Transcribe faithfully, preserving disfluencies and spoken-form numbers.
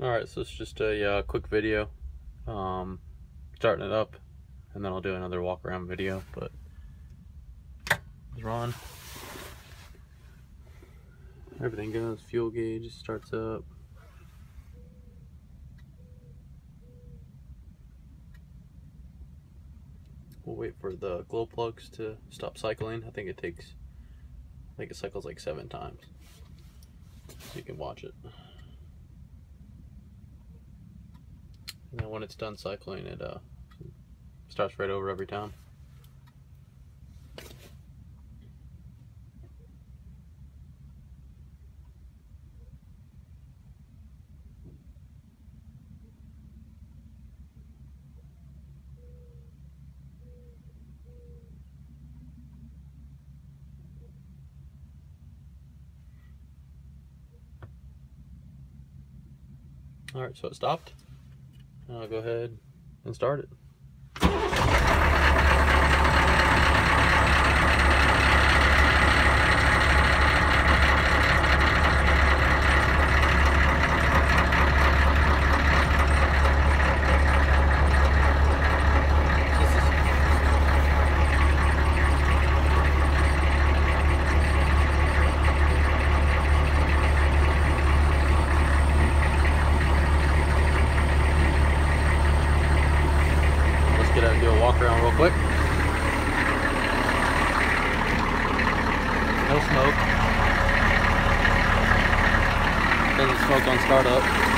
Alright, so it's just a uh, quick video, um, starting it up, and then I'll do another walk around video, but it's on. Everything goes, fuel gauge starts up. We'll wait for the glow plugs to stop cycling. I think it takes, I think it cycles like seven times. So you can watch it. And then when it's done cycling, it uh, starts right over every time. Alright, so it stopped. I'll go ahead and start it. Get out and do a walk around real quick. No smoke. Doesn't smoke on startup.